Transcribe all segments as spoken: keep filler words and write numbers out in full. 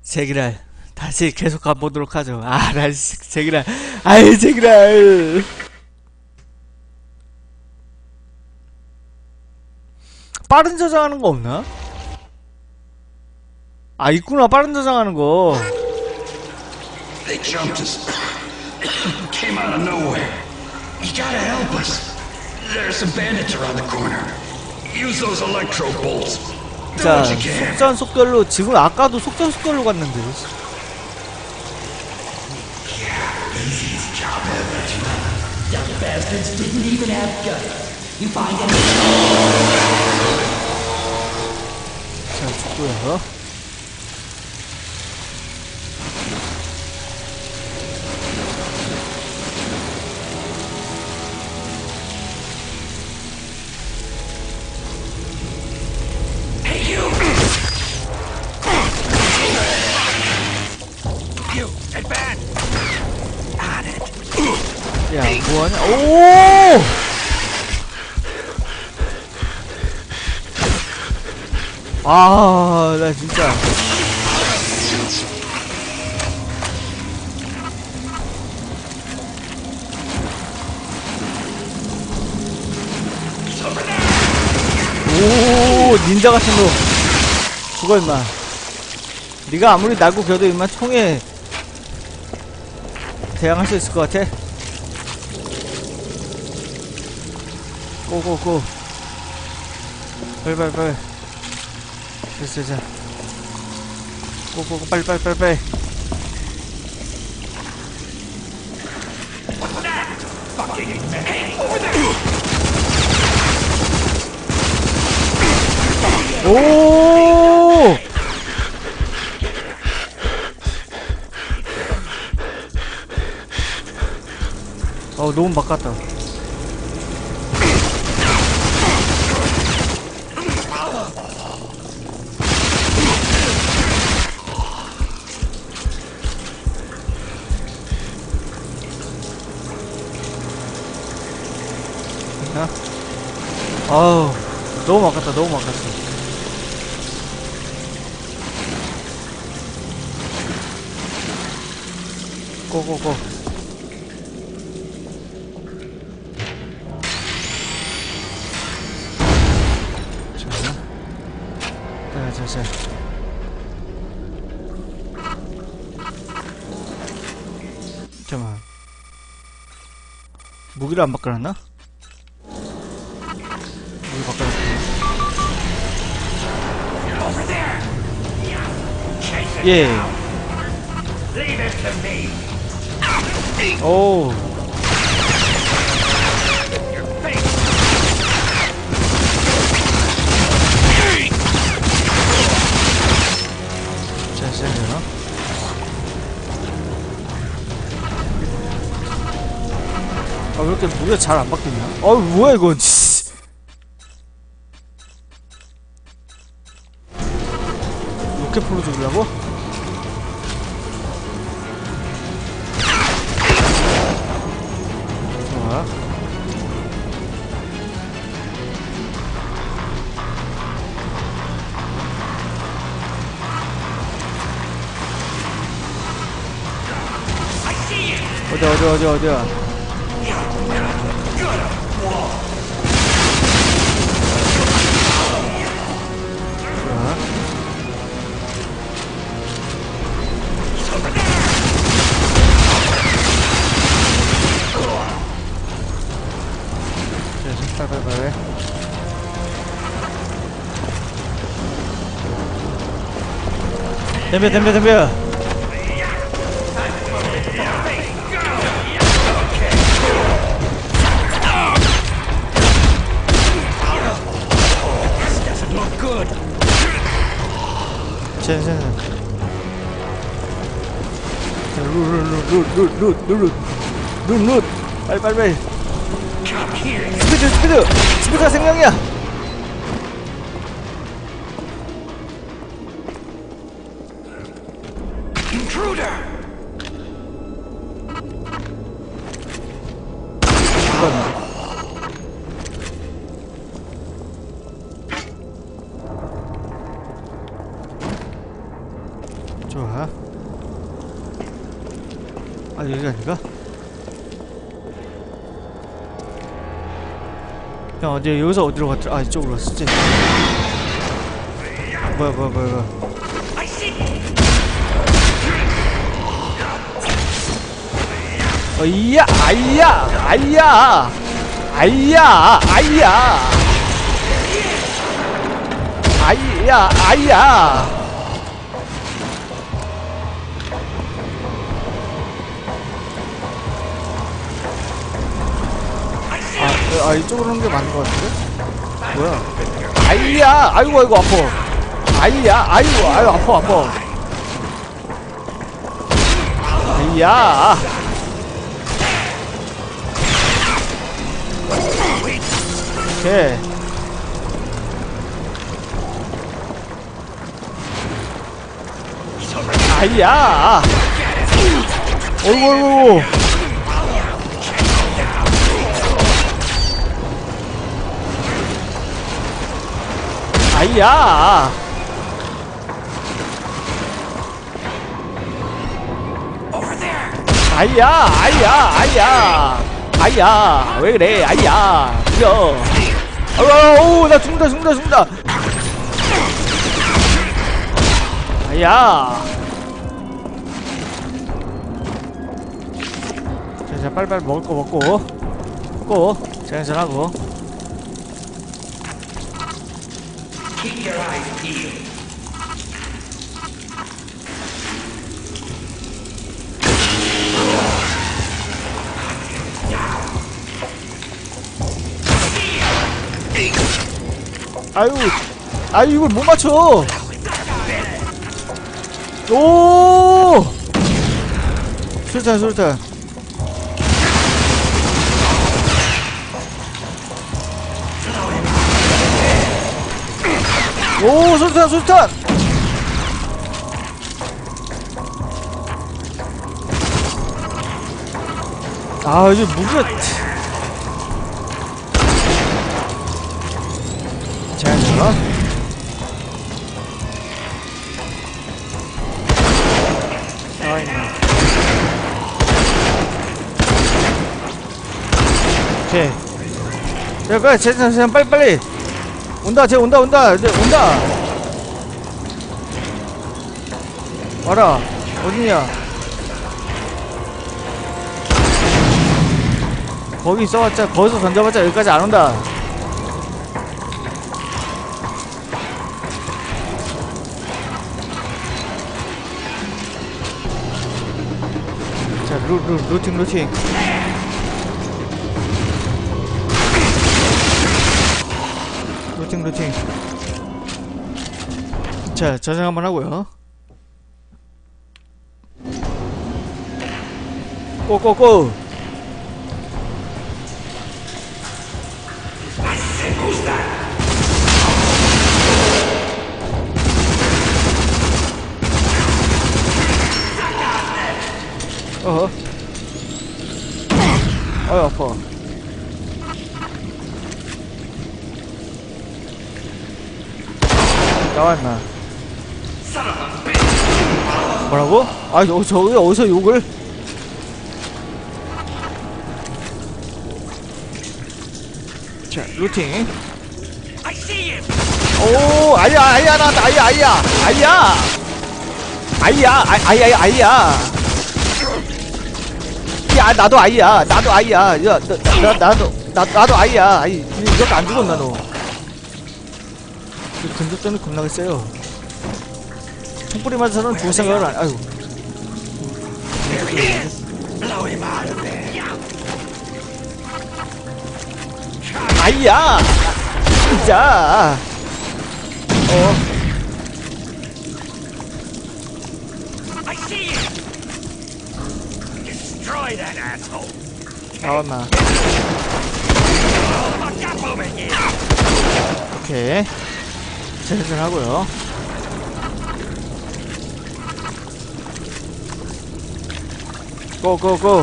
제기랄 다시 계속 가보도록 하죠. 아, 나 제기랄, 아이 제기랄. 빠른 저장하는 거 없나? 아, 있구나, 빠른 저장하는 거. They jumped us. Came out of nowhere. You gotta help us. There's some bandits around the corner. Use those electro bolts. Do 자, what you can. 속전속결로, 지금 아까도 속전속결로 갔는데. Dumb bastards didn't even have guts. You find any? 자, 죽고요. Hey, you! You, advance! On it. 야, 뭐하냐? 오! 아, 나 진짜. 오, 닌자 같은 놈. 죽어, 임마. 네가 아무리 날고 겨도 임마 총에 대항할 수 있을 것 같아. 고고고. 빨리 빨리 빨리. 됐어 됐어. 고고고 빨리 빨리 빨리 빨리. 오! 어, 너무 바꿨다. 아우, 너무 아깝다, 너무 아깝다. 고고고. 자, 자, 자, 자. 잠깐만. 무기를 안 바꿔놨나? 무기 바꿔놨구나. 예. 오. 자, 시작되나? 아, 왜 이렇게 무게가 잘 안 바뀌냐? 어우, 뭐야, 이건, 씨. 이렇게 풀어주려고? 좋아. 어디, 어디, 어디, 어디야? 빨리빨리. 덤벼 덤벼 덤벼. 쟤쟤쟤 룻룻룻룻룻룻룻 빨리 빨리 빨리. 스피드 스피드 스피드가 생명이야. 죽었네. 좋아. 아, 여기가 아닌가? 형, 어제 여기서 어디로 갔더라? 아, 이쪽으로 갔었지. 뭐야, 뭐야, 뭐야, 뭐야. 어, 이야, 아이야, 아이야, 아이야, 아이야, 아이야, 아이야. 아, 아, 이쪽으로 오는 게 맞는 것 같은데? 뭐야? 아이야! 아이고, 아이고, 아파. 아이야! 아이고, 아이고, 아파, 아파. 아이야! 오케이. 아이야! 어이구, 어이구. 아이야! 아이야! 아이야! 아이야! 아이야! 왜 그래? 아이야! 죽여! 아우, 나 죽는다, 죽는다, 죽는다! 아이야! 자, 자, 빨리빨리 먹을 거 먹고, 먹고, 잔잔하고. Keep your eyes peeled. 아유, 아유, 이걸 못 맞춰! 오! 술탄, 술탄. 오, 술탄, 술탄! 아, 이제 무기가. 자, 나와있네. 오케이. 야, 빨리, 쟤, 쟤, 빨리, 빨리! 온다, 쟤 온다, 온다, 쟤 온다! 와라, 어디냐? 거기 있어봤자, 거기서 던져봤자 여기까지 안 온다. 자, 루, 루, 루팅, 루팅. 루팅, 루팅. 자, 저장 한번 하고요. 고고고! 어허. 아유, 아파. 나와, 임마. 뭐라고? 아, 저, 저기 어디서 욕을? 자, 루팅. 오, 아이야, 아이야, 나왔다, 아이야, 아이야, 아이야! 아이야, 아이, 아이야, 아이야! 야, 나도 아이야, 나도 아이야. 야, 나, 나, 나도, 나, 나도 아이야. 아이, 이렇게 안 죽었나, 너? 근접전이 겁나게 세요. 총뿌리 맞아서는 죽을 생각을 안, 아유. 아이야! 진짜! 어. 나왔나. 오케이. 재생 하고요. 고고고.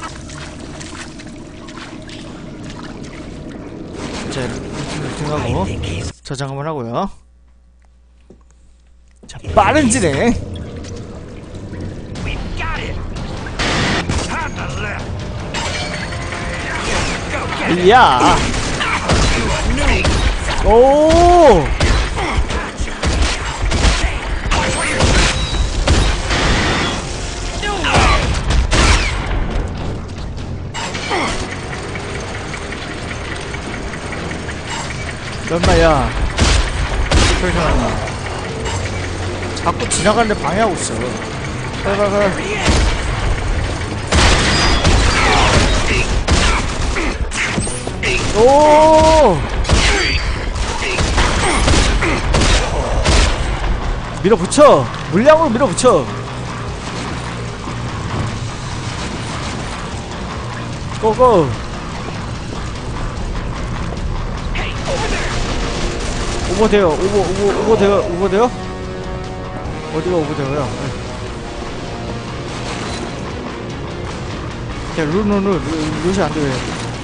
자, 루팅하고 저장 한번 하고요. 자, 빠른 진행. 아이야. 오. 얼마야? 그러잖아. 자꾸 지나가는데 방해하고 있어. 빨리 빨리 빨리. 오! 밀어붙여! 물량으로 밀어붙여! 고고! 오버돼요. 오버 오버 오버돼요. 오버돼요? 어디가 오버돼요? 야, 루루루 루시 안 돼.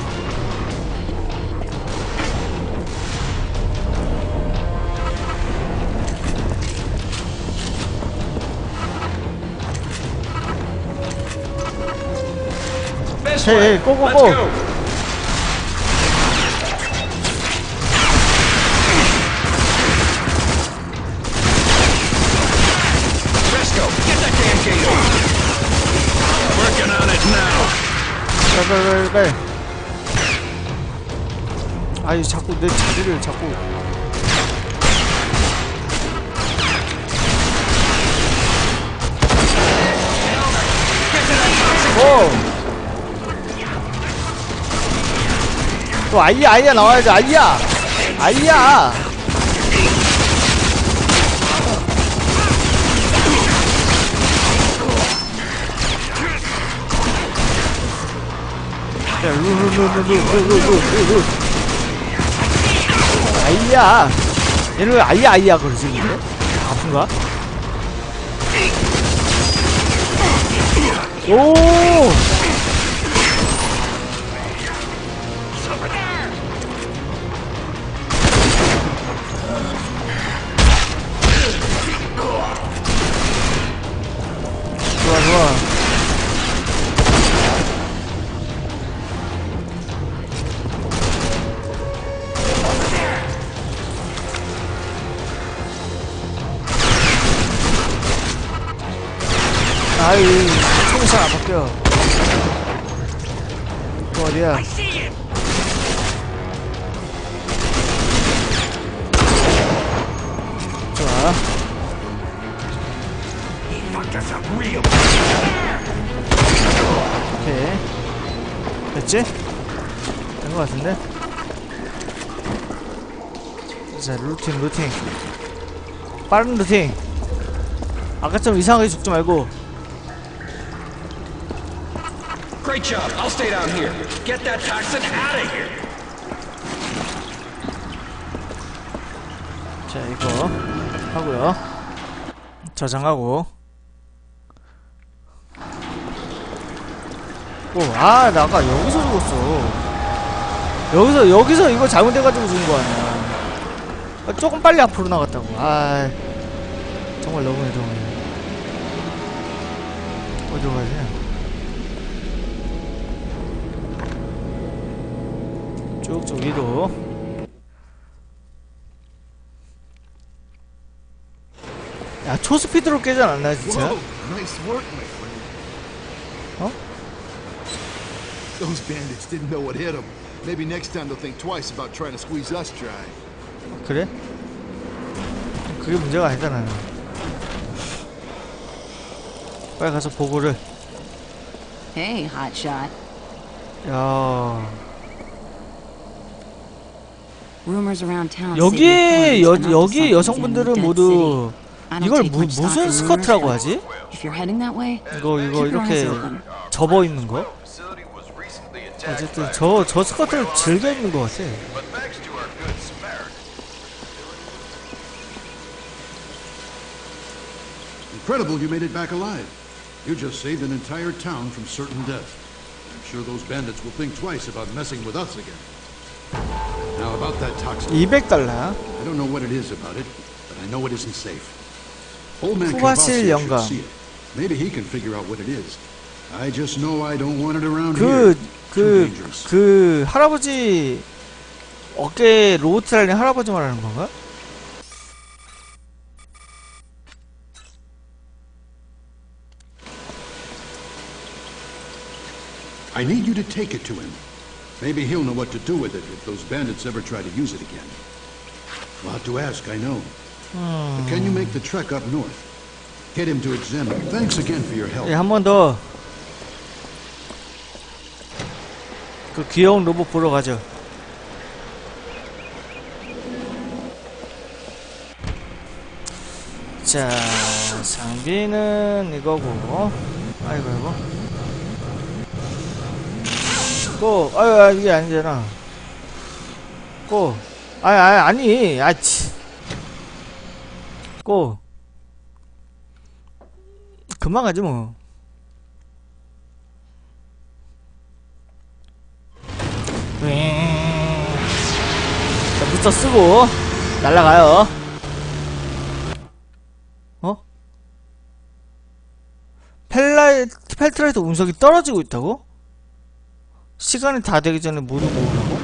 헤이, 고고고! 빨리 빨리 빨리. 아이 자꾸 내 자리를 자꾸. 오! 또 아이야 아이야 나와야지. 아이야 아이야. 야, 루루루루루루루루루. 아이야. 얘는 왜 아이야 아이야 그러지 근데? 아픈가? 오. 좋아 좋아. 아이, 총이 잘 안 바뀌어. 또 어디야? 좋아. 오케이. 됐지? 된 것 같은데? 자, 루팅, 루팅. 빠른 루팅. 아까처럼 이상하게 죽지 말고. Great job. I'll stay down here. Get that toxin out of here. 자, 이거 하고요. 저장하고. 오, 아, 나 아까 여기서 죽었어. 여기서 여기서 이거 잘못돼가지고 죽은 거 아니야. 아, 조금 빨리 앞으로 나갔다고. 아, 정말 너무해, 너무해. 어디로 가지? 쭉쭉 위로. 야, 초스피드로 깨지 않았나 진짜? 어? Those bandits didn't know what hit them. Maybe next time they'll think twice about trying to squeeze us dry. 그래? 그게 문제가 아니잖아. 빨리 가서 보고를. Hey, hotshot. 야. Rumors around town. 여기 여 여기 여성분들은 모두 이걸 무, 무슨 스커트라고 하지? 이거 이거 이렇게 접어 입는 거? 어쨌든 저 저 스커트를 즐겨 입는 것 같아. Incredible you made it back alive. You just saved an entire town from certain death. I'm sure those bandits will think twice about messing with us again. Now about that toxin. 이백 달러. I don't know what it is about it, but I know it isn't safe. Old man 후바실 Cavassier 영감. should see it. Maybe he can figure out what it is. I just know I don't want it around 그 here. 그, 그 할아버지 어깨에 로봇 달린 할아버지 말하는 건가? I need you to take it to him. Maybe he'll know what to do with it if those bandits ever try to use it again. We'll have to ask, I know. But can you make the trek up north? Get him to examine it. Thanks again for your help. 예, 한 번 더. 그 귀여운 로봇 보러 가죠. 자, 장비는 이거고. 아이고, 아이고. 고, 아유, 이게 아니잖아. 고, 아, 아, 아니, 아치. 고. 금방 가지 뭐. 자, 부스터 쓰고 날라가요. 어? 펠라이트, 펠트라이트 운석이 떨어지고 있다고? 시간이 다 되기 전에 모두 모으라고?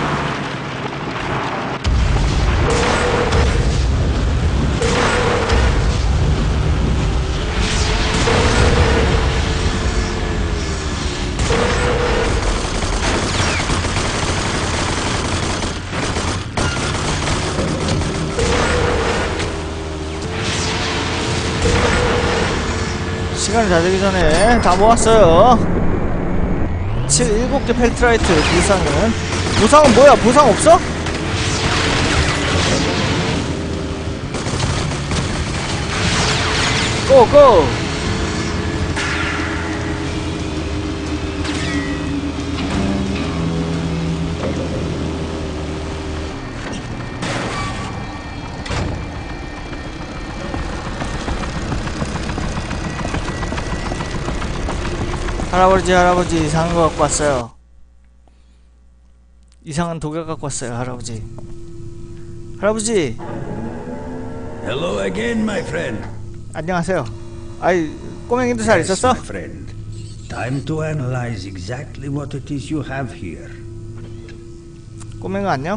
시간이 다 되기 전에 다 모았어요. 칠, 일곱 개 펠트라이트 보상은. 보상은 뭐야? 보상 없어? 고! 고! 할아버지 할아버지 이상한 거 갖고 왔어요. 이상한 독약 갖고 왔어요. 할아버지 할아버지 Hello again, my friend. 안녕하세요. 아이 꼬맹이도 잘 있었어? Yes, my friend. Time to analyze exactly what it is you have here. 꼬맹이 안녕?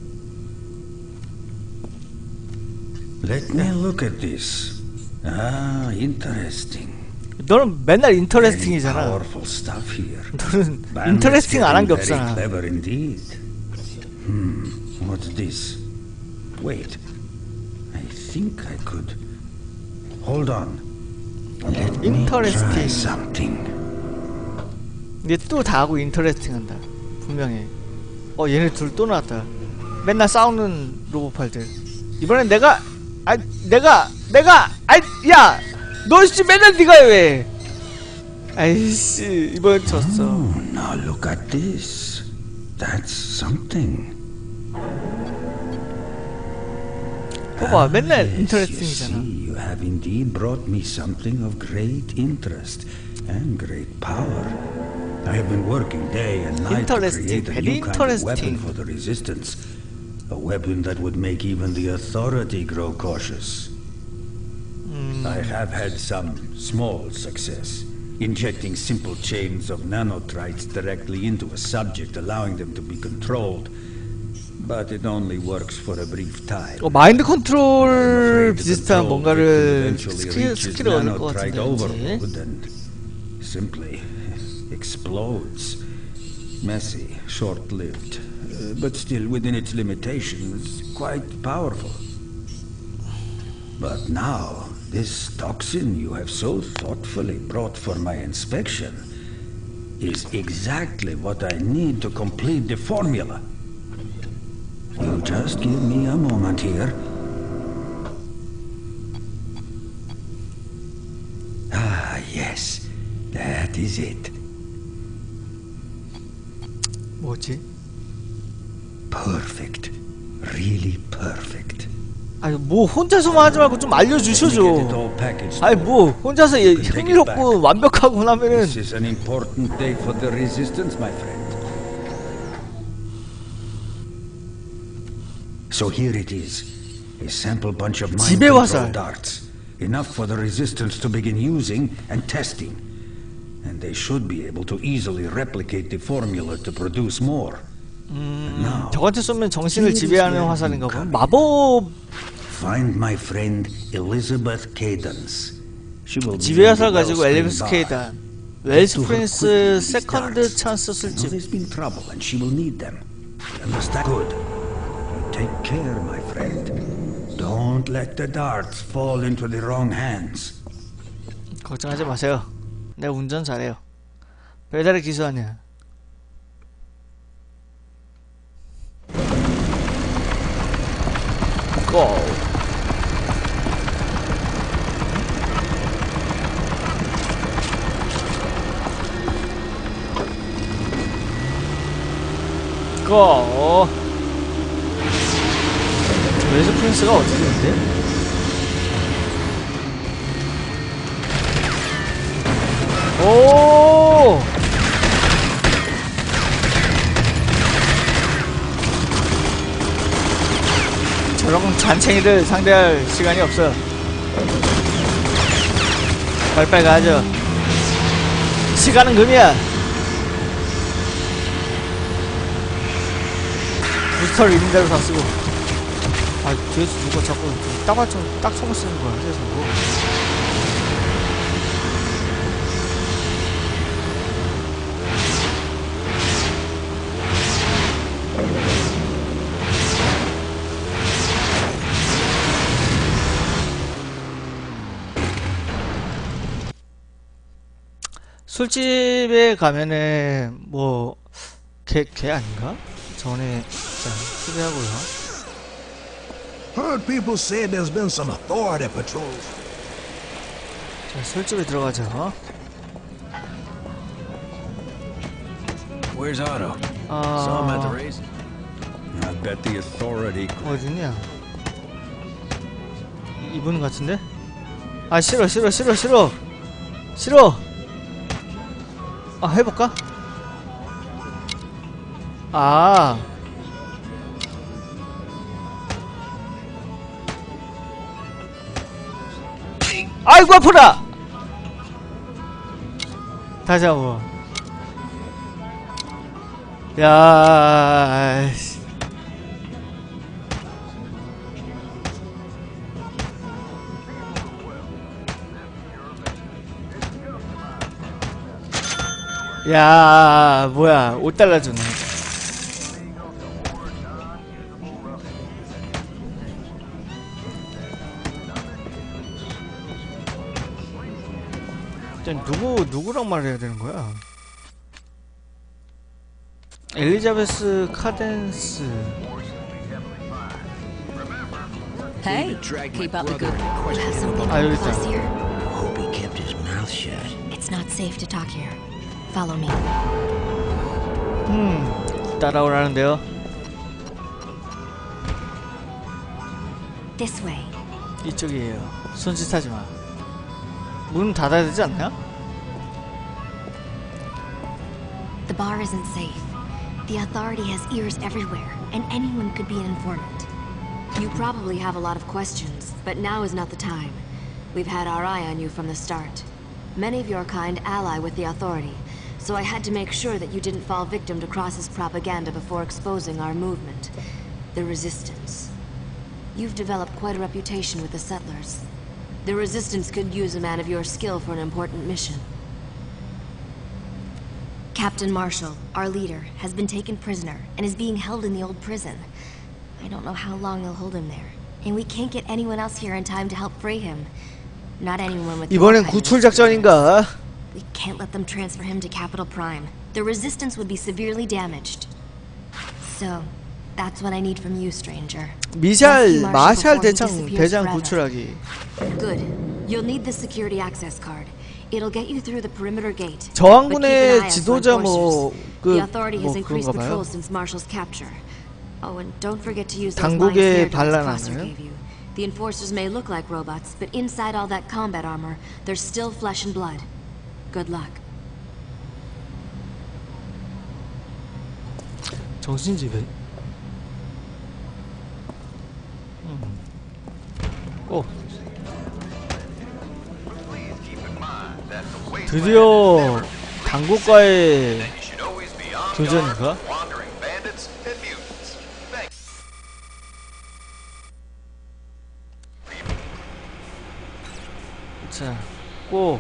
Let me look at this. Ah, interesting. 너는 맨날 Very 인터레스팅이잖아. powerful stuff here. 너는 Bandits 인터레스팅 안 한 게 getting very 없잖아. clever indeed. Hmm, what's this? Wait, I think I could. Hold on. Let me try Interesting. something. 얘 또 다 하고 인터레스팅 한다. 분명히. 어 얘네 둘 또 나왔다. 맨날 싸우는 로봇팔들. 이번엔 내가 아 내가 내가 아이 야 너 씨 맨날 네가 해 왜? 아이씨 이번 졌어. Oh, now look at this. That's something. 봐봐 맨날 Yes, you 인터레스팅이잖아. see, you have indeed brought me something of great interest and great power. I have been working day and night to Interesting, create a very new kind of weapon interesting. for the resistance. A weapon that would make even the authority grow cautious. I have had some small success, injecting simple chains of nanotrites directly into a subject, allowing them to be controlled. But it only works for a brief time. 어 마인드 I'm 컨트롤 afraid the 비슷한 control 뭔가를 victim eventually 스킬 reaches 스킬을 얻을 것 nanotrite 같은데 왠지. overload and simply explodes. Messy, short-lived, uh, but still within its limitations, quite powerful. But now, this toxin you have so thoughtfully brought for my inspection is exactly what I need to complete the formula. You just give me a moment here. Ah, yes. That is it. 뭐지? Perfect. Really perfect. 아니 뭐 혼자서만 하지 말고 좀 Let me get it 알려주셔줘. all packaged. 아니 뭐 혼자서 예, You can take it 흥미롭고 back. 완벽하고 나면은 This is an important day for the resistance, my friend. So here it is. A sample bunch of mind 집에 와서 control darts. Enough for the resistance to begin using and testing. and they should be able to easily replicate the formula to produce more. And now, 저한테 쏘면 정신을 지배하는 화살인가 봐. 마법 find my friend Elizabeth Cadence. She will be 지배 화살 in the 가지고 Wellspring 엘리베스 Bar. 케이단 웰스 To her 프린스 quickly, 세컨드 darts. 찬스 I know 술집. there's been trouble, and she will need them. You understand? Good. Take care, my friend. Don't let the darts fall into the wrong hands. 걱정하지 마세요. 내가 운전 잘해요. 배달의 기수 아니야. 고. 고. 웨스 프린스가 어떻게 되는데? 오! 저런 잔챙이들 상대할 시간이 없어. 빨리빨리 가죠. 시간은 금이야. 부스터를 있는 대로 다 쓰고. 아, 뒤에서 누가 자꾸 딱맞춰 딱총을 쓰는 거야, 그래서 뭐. 술집에 가면은 뭐 걔 걔 아닌가? 전에 진짜 수비하고요. Heard people say there's been some authority patrols. 자, 술집에 들어가죠. Where's Otto? Saw him at the 아, race? I bet the authority. 어딨냐? 이- 이분 같은데? 아, 싫어 싫어 싫어 싫어 싫어. 아, 해볼까? 아, 아이고 아프다. 다시 한번. 야, 아이씨. 야, 뭐야, 오 달러 주네. 일단 누구 누구랑 말해야 되는 거야? 엘리자베스 카덴스. Hey, keep up the good. You have something 아, on 여기 us 있다. here? Hope he kept his mouth shut. It's not safe to talk here. Follow me. 음, 따라오라는데요. This way. 이쪽이에요. 손짓하지 마. 문 닫아야 되지 않나? The bar isn't safe. The authority has ears everywhere, and anyone could be an informant. You probably have a lot of questions, but now is not the time. We've had our eye on you from the start. Many of your kind ally with the authority, so I had to make sure that you didn't fall victim to Cross's propaganda before exposing our movement. The Resistance. You've developed quite a reputation with the settlers. The Resistance could use a man of your skill for an important mission. Captain Marshall, our leader, has been taken prisoner and is being held in the old prison. I don't know how long they'll hold him there, and we can't get anyone else here in time to help free him. Not anyone with your 이번엔 kind of 구출 작전인가? We can't let them transfer him to Capital Prime. The Resistance would be severely damaged. So, that's what I need from you, stranger. 미샬 Rescue Marshall 마샬 before he 대장 disappears 대장 forever. 구출하기. Good. You'll need the security access card. It'll get you through the perimeter gate. 저항군의 But keep an eye out for 지도자 enforcers. 뭐그 The authority 뭐 has increased 그런가 봐요. patrols since Marshall's capture. Oh, and don't forget to use those 당국의 lion snare dogs Prosser 반란하는? gave you. The enforcers may look like robots, but inside all that combat armor, there's still flesh and blood. Good luck. 정신지배. 음. 오. 드디어 당국과의 교전인가? 자, 꼭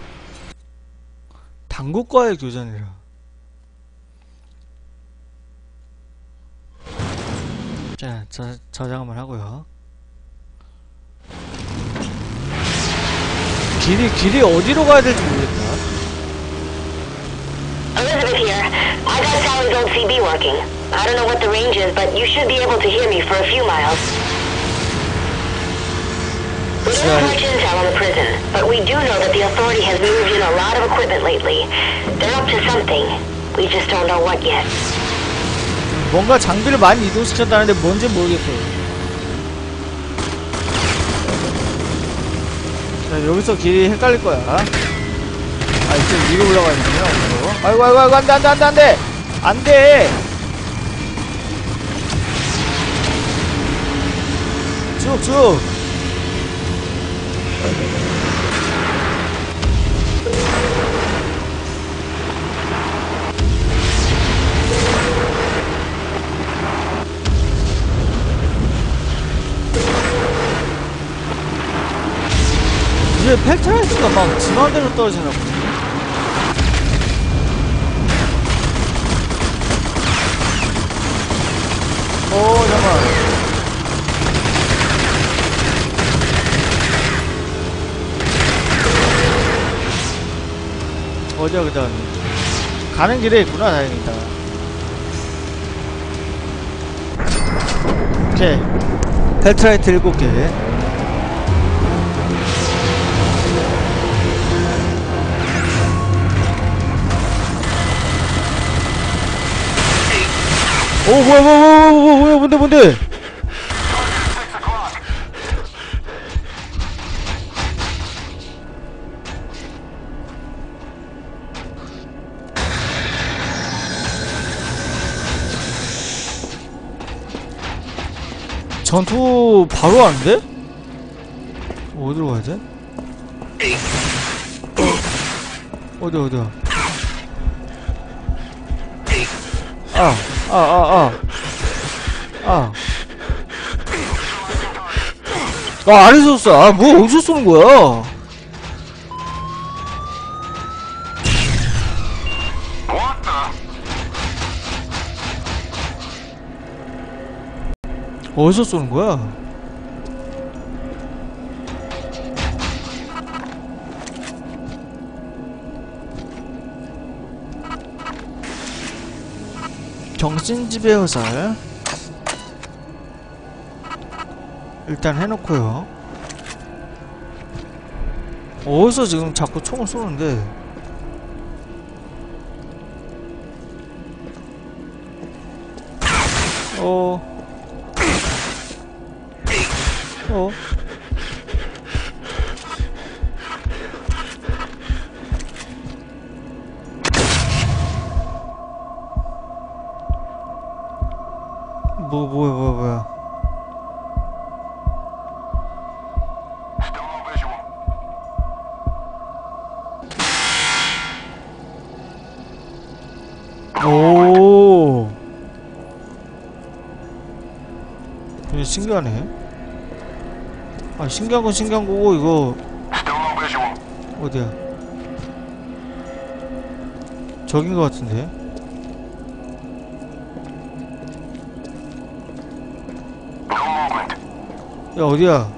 당국과의 교전이라. 자, 저, 저장 한번 하고요. 길이, 길이 어디로 가야 될지 모르겠다. Elizabeth here. I got Sally's old C B working. I don't know what the range is, but you should be able to hear me for a few miles. We don't have much intel on the prison, but we do know that the Authority has moved in a lot of equipment lately. They're up to something. We just don't know what yet. 뭔가 장비를 많이 이동시켰다는데 뭔지 모르겠어요. 자, 여기서 길이 헷갈릴 거야. 아, 이제 위로 올라가야 되네요. 아이고, 아이고, 아이고, 안 돼, 안 돼, 안 돼, 안 돼! 안 돼! 쭉, 쭉! 이제 펠트라이트가 막 지마대로 떨어지나 보네. 오, 잠깐만. 어디야, 그다음. 가는 길에 있구나, 다행이다. 오케이. 펠트라이트 일곱 개. 오, 뭐야, 뭐야, 뭐야, 뭐야, 뭐야, 뭔데, 뭔데? 전투 바로 하는데? 어디로 가야 돼? 어, 어디, 어디야? 아, 아, 아, 아. 아. 아, 아래서 쏴. 아, 뭐, 어디서 쏘는 거야? 어디서 쏘는 거야? 정신지배 화살 일단 해놓고요. 어디서 지금 자꾸 총을 쏘는데? 어... 어? 뭐, 뭐야, 뭐야, 뭐야. 오. 되게 신기하네. 아, 신기한 건 신기한 거고, 이거. 어디야? 저긴 것 같은데? 야, 어디야?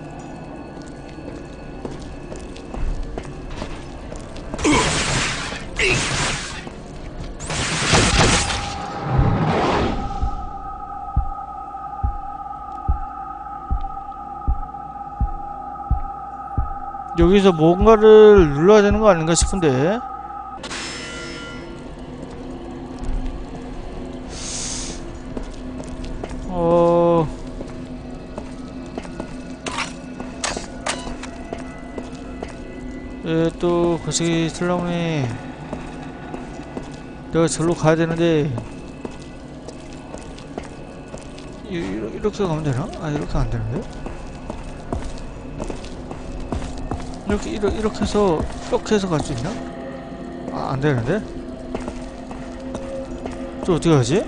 여기서 뭔가를 눌러야 되는 거 아닌가 싶은데. 어... 예, 또 거시기 슬라운이 내가 절로 가야 되는데 이, 이렇게 가면 되나? 아, 이렇게 안 되는데? 이렇게 이렇게, 이렇게 해서 이렇게 해서 갈 수 있나? 아, 안 되는데? 저 어떻게 하지?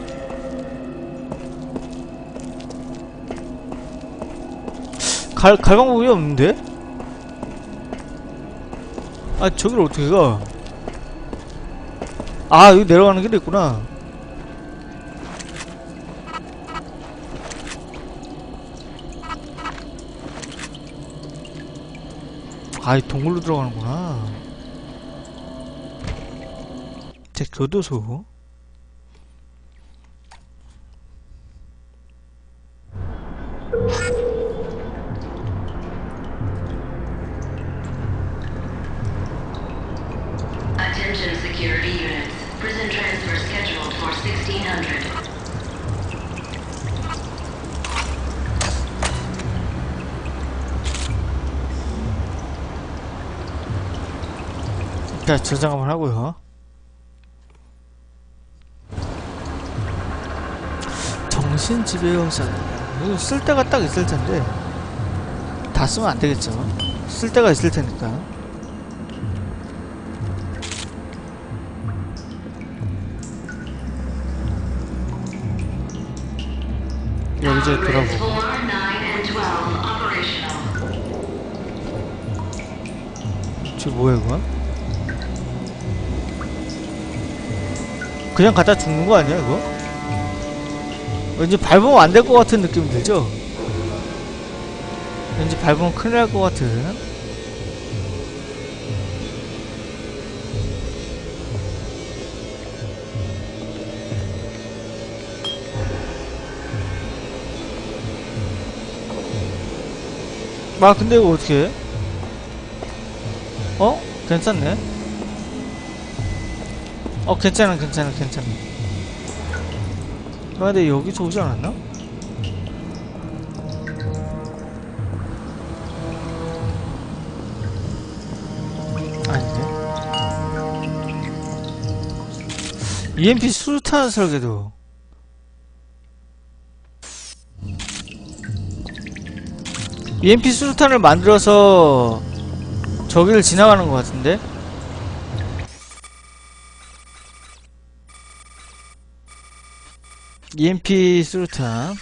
갈, 갈 방법이 없는데? 아, 저기를 어떻게 가? 아, 여기 내려가는 길이 있구나. 아, 이 동굴로 들어가는구나. 제 교도소. Attention security units. Prison transfer scheduled for sixteen hundred. 자, 저장 한번 하고요. 정신지배형사. 이거 쓸 데가 딱 있을 텐데 다 쓰면 안 되겠죠. 쓸 데가 있을 테니까. 여기 이제 돌아보고. 저 뭐야 이거? 그냥 갖다 죽는 거 아니야 이거? 왠지 밟으면 안 될 것 같은 느낌 들죠? 왠지 밟으면 큰일 날 것 같은. 아 근데 이거 어떻게 해? 어? 괜찮네. 어 괜찮아 괜찮아 괜찮아. 아 근데 여기서 오지 않았나? 아닌데. 이엠피 수류탄 설계도. 이엠피 수류탄을 만들어서 저기를 지나가는 것 같은데? 이엠피 수류탄.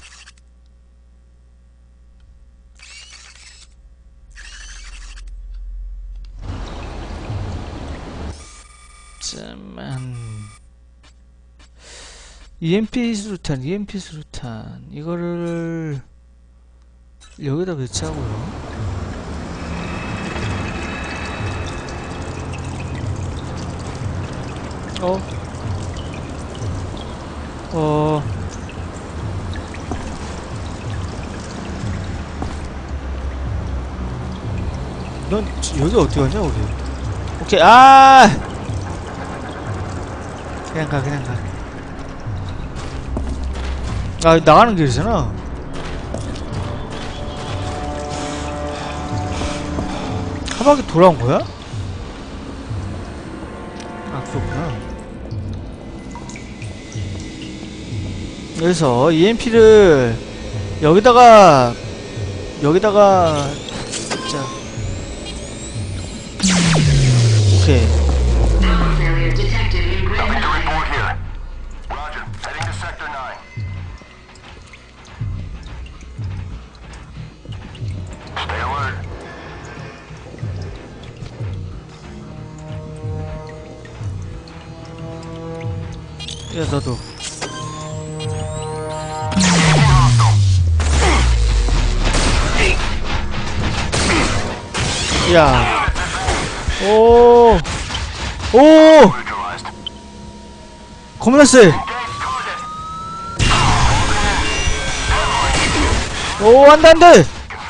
잠만. 이엠피 수류탄, 이엠피 수류탄. 이거를 여기다 배치하고요. 어? 어... 넌 여기 어디 갔냐 우리? 오케이. 아 그냥 가 그냥 가. 아 나가는 길이잖아. 한 바퀴 돌아온 거야? 아 그렇구나. 그래서 이엠피를 여기다가 여기다가 자 오케이. 야 너도. 야. 오. 오. 겁나 세. 오, 안돼 안돼.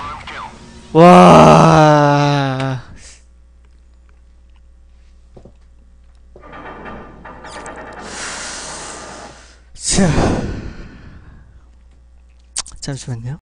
와. 자. 잠시만요.